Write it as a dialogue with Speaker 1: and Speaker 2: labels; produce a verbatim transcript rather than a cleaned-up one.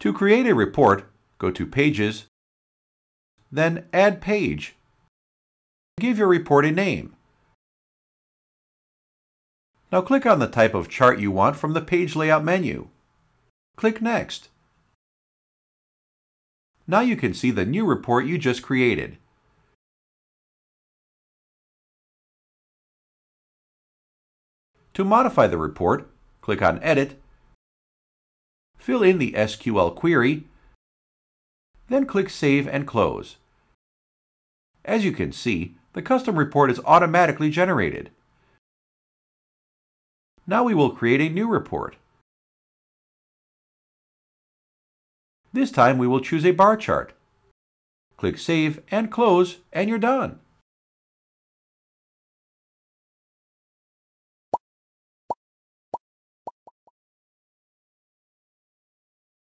Speaker 1: To create a report, go to Pages, then Add Page. Give your report a name. Now click on the type of chart you want from the Page Layout menu. Click Next. Now you can see the new report you just created. To modify the report, click on Edit, fill in the S Q L query, then click Save and Close. As you can see, the custom report is automatically generated. Now we will create a new report. This time we will choose a bar chart. Click Save and Close, and you're done.